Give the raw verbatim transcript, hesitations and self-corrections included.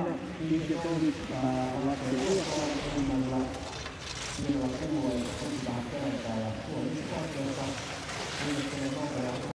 digital waktu itu masalah dilakukan oleh pemerintah daerah.